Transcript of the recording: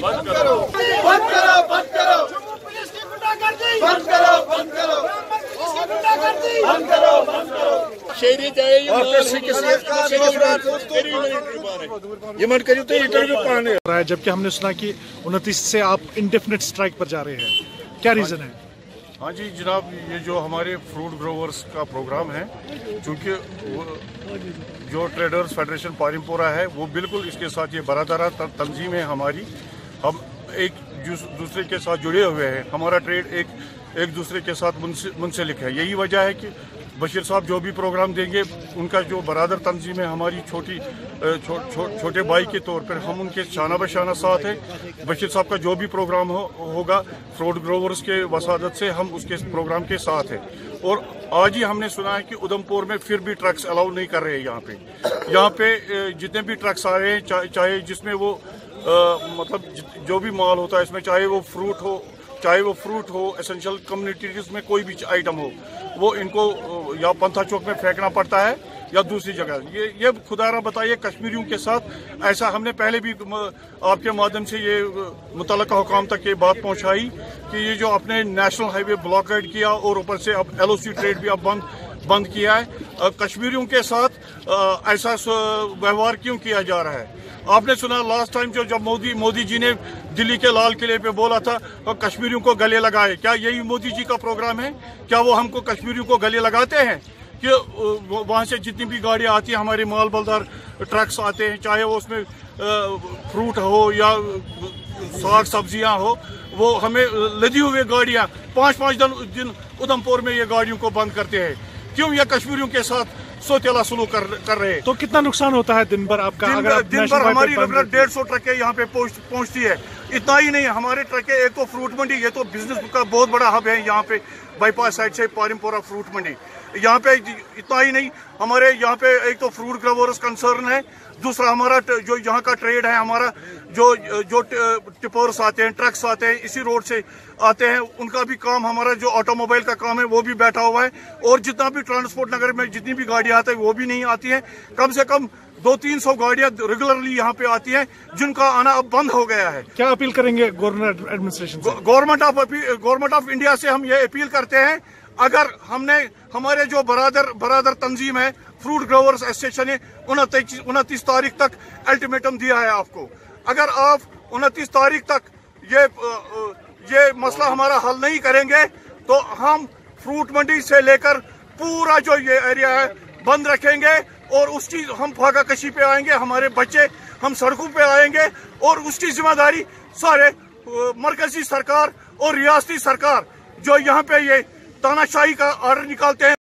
बंद करो, बंद करो, बंद करो, पुलिस की गुंडागर्दी बंद करो, बंद करो, पुलिस की गुंडागर्दी बंद करो, बंद करो। शहरी चाहिए जबकि हमने सुना कि 29 से आप इंडेफिनिट स्ट्राइक पर जा रहे हैं, क्या रीजन है? हाँ जी जनाब, ये जो हमारे फ्रूट ग्रोवर्स का प्रोग्राम है, चूँकि जो ट्रेडर्स फेडरेशन पारिमपोरा है वो बिल्कुल इसके साथ ये बरादरा तंजीम है हमारी। हम एक दूसरे के साथ जुड़े हुए हैं, हमारा ट्रेड एक दूसरे के साथ मुंसलिक है। यही वजह है कि बशीर साहब जो भी प्रोग्राम देंगे, उनका जो बरादर तंजीम है हमारी छोटे भाई के तौर पर, हम उनके शाना बशाना साथ है। बशीर साहब का जो भी प्रोग्राम होगा फ्रूट ग्रोवर्स के वसादत से हम उसके प्रोग्राम के साथ है। और आज ही हमने सुना है कि उधमपुर में फिर भी ट्रक्स अलाउ नहीं कर रहे हैं। यहाँ पे जितने भी ट्रक्स आ रहे हैं, चाहे जिसमें वो मतलब जो भी माल होता है इसमें, चाहे वो फ्रूट हो, एसेंशियल कम्युनिटीज में कोई भी आइटम हो, वो इनको या पंथा चौक में फेंकना पड़ता है या दूसरी जगह। ये खुदारा बताइए कश्मीरियों के साथ ऐसा हमने पहले भी आपके माध्यम से ये मुतल्लिका हुकाम तक ये बात पहुंचाई कि ये जो अपने नेशनल हाईवे ब्लॉकेड किया और ऊपर से अब LOC ट्रेड भी अब बंद किया है, कश्मीरियों के साथ ऐसा व्यवहार क्यों किया जा रहा है? आपने सुना लास्ट टाइम जब मोदी जी ने दिल्ली के लाल किले पे बोला था कश्मीरियों को गले लगाए, क्या यही मोदी जी का प्रोग्राम है? क्या वो हमको कश्मीरियों को गले लगाते हैं कि वहाँ से जितनी भी गाड़ियाँ आती हैं, हमारे माल बलदार ट्रक्स आते हैं, चाहे वो उसमें फ्रूट हो या साग सब्जियाँ हो, वो हमें लदी हुई गाड़ियाँ 5-5 दिन उधमपुर में ये गाड़ियों को बंद करते हैं। क्यों ये कश्मीरियों के साथ सोतेला सुलूक कर रहे हैं? तो कितना नुकसान होता है दिन भर आपका? दिन भर हमारी 150 ट्रकें यहाँ पे पहुँचती है। इतना ही नहीं, हमारे ट्रकें, एक तो फ्रूट मंडी, ये तो बिजनेस का बहुत बड़ा हब है यहाँ पे, बाईपास साइड से पारिमपोरा फ्रूट मंडी। यहाँ पे इतना ही नहीं, हमारे यहाँ पे एक तो फ्रूट ग्रोवर्स कंसर्न है, दूसरा हमारा जो यहाँ का ट्रेड है, हमारा जो टिपर्स आते हैं, ट्रक्स आते हैं, इसी रोड से आते हैं, उनका भी काम, हमारा जो ऑटोमोबाइल का काम है वो भी बैठा हुआ है। और जितना भी ट्रांसपोर्ट नगर में जितनी भी गाड़ियाँ आती है वो भी नहीं आती है। कम से कम 200-300 गाड़ियाँ रेगुलरली यहाँ पे आती हैं, जिनका आना अब बंद हो गया है। क्या अपील करेंगे गवर्नमेंट एडमिनिस्ट्रेशन से? गवर्नमेंट ऑफ इंडिया से हम ये अपील करते हैं, अगर हमने हमारे जो बरादर तंजीम है फ्रूट ग्रोवर्स एसोसिएशन ने 29 तारीख तक अल्टीमेटम दिया है आपको। अगर आप 29 तारीख तक ये मसला हमारा हल नहीं करेंगे तो हम फ्रूट मंडी से लेकर पूरा जो ये एरिया है बंद रखेंगे और उसकी हम फाका कशी पे आएंगे, हमारे बच्चे हम सड़कों पे आएंगे और उसकी जिम्मेदारी सारे मरकजी सरकार और रियासती सरकार जो यहाँ पे ये तानाशाही का ऑर्डर निकालते हैं